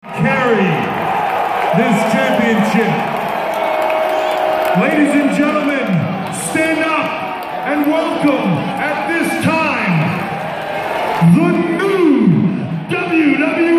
carry this championship. Ladies and gentlemen, stand up and welcome at this time the new WWE